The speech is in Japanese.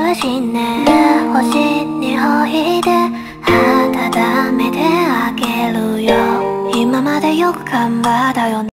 しね星においで温めてあげるよ今までよく頑張ったよね